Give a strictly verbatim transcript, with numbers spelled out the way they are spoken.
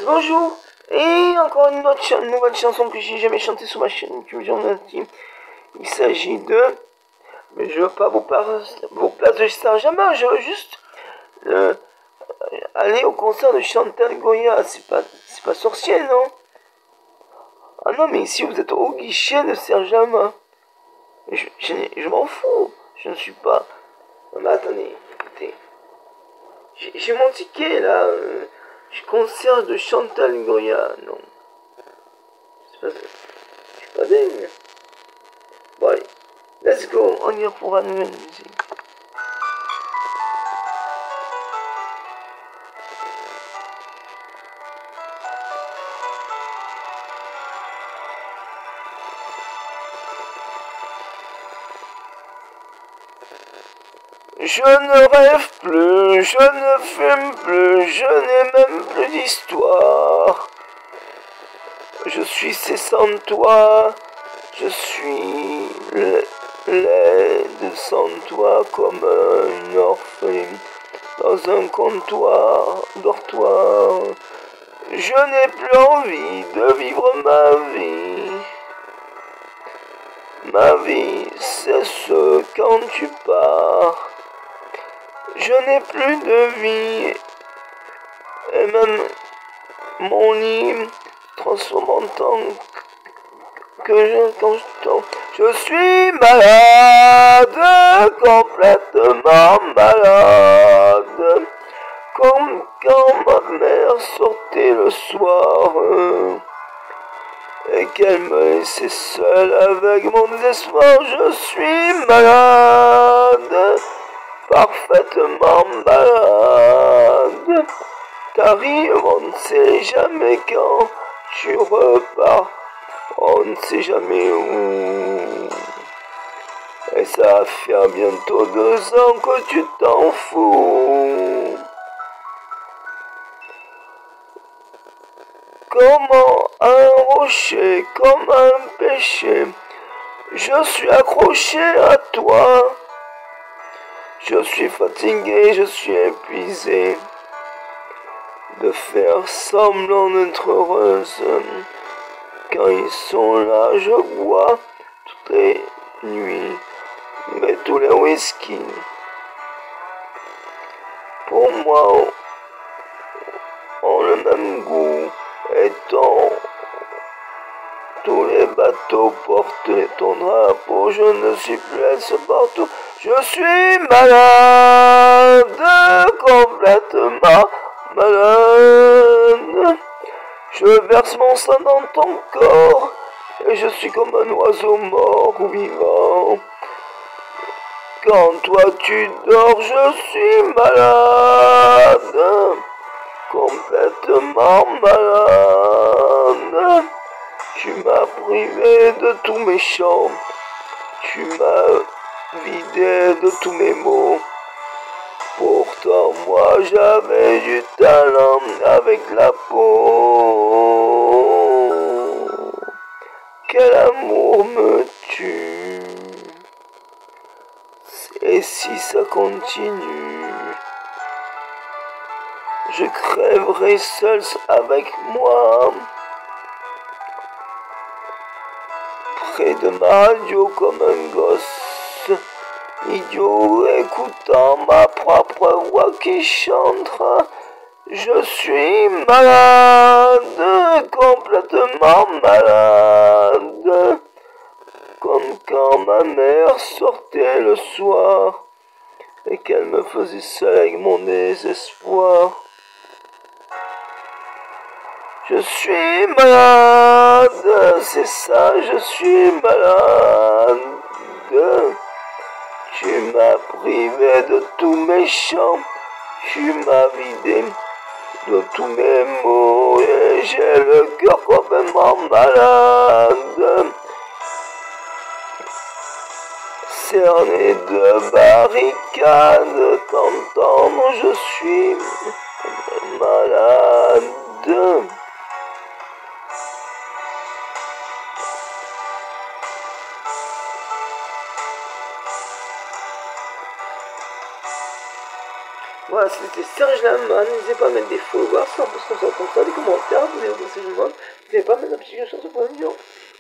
Yes, bonjour. Et encore une autre ch nouvelle chanson que j'ai jamais chantée sur ma chaîne YouTube Journalisme. Il s'agit de... Mais je veux pas vous parler vos places de Saint-Germain, je veux juste euh, aller au concert de Chantal Goya. C'est pas, c'est pas sorcier, non? Ah non, mais ici vous êtes au guichet de Saint-Germain. Je, je, je m'en fous. Je ne suis pas... Non, mais attendez, écoutez. J'ai mon ticket là. Euh, je concert de Chantal Goya. Non. Je suis pas dingue. Bon allez. Let's go. On y va pour la nouvelle musique. Je ne rêve plus, je ne fume plus, je n'ai même plus d'histoire. Je suis cessant de toi, je suis laide sans toi comme un orpheline dans un comptoir, dortoir. Je n'ai plus envie de vivre ma vie. Ma vie cesse quand tu pars. Je n'ai plus de vie, et même mon lit transforme en temps que je, quand je tombe. Je suis malade, complètement malade, comme quand ma mère sortait le soir et qu'elle me laissait seule avec mon désespoir. Je suis malade, parfaitement malade. T'arrives, on ne sait jamais quand tu repars, on ne sait jamais où. Et ça va faire bientôt deux ans que tu t'en fous. Comment un rocher, comme un péché, je suis accroché à toi. Je suis fatigué, je suis épuisé de faire semblant d'être heureuse. Quand ils sont là, je bois toutes les nuits, mais tous les whisky. Pour moi, ont le même goût, étant tous les bateaux portent ton drapeau. Je ne suis plus à ce partout. Je suis malade, complètement malade. Je verse mon sang dans ton corps et je suis comme un oiseau mort ou vivant. Quand toi tu dors, je suis malade, complètement malade. Tu m'as privé de tous mes chants, tu m'as vidé de tous mes mots. Pourtant moi j'avais du talent avec la peau. Quel amour me tue. Et si ça continue, je crèverai seul avec moi, près de ma radio comme un gosse idiot, écoutant ma propre voix qui chantera. Je suis malade, complètement malade, comme quand ma mère sortait le soir et qu'elle me faisait seule avec mon désespoir. Je suis malade, c'est ça, je suis malade. Tu m'as privé de tous mes chants, tu m'as vidé de tous mes mots et j'ai le cœur complètement malade. Cerné de barricades, t'entendre, je suis malade. Voilà, c'était Serge Lama. N'hésitez pas à mettre des followers, cent pour cent comme ça, des commentaires. pas mettre l'application sur mon numéro.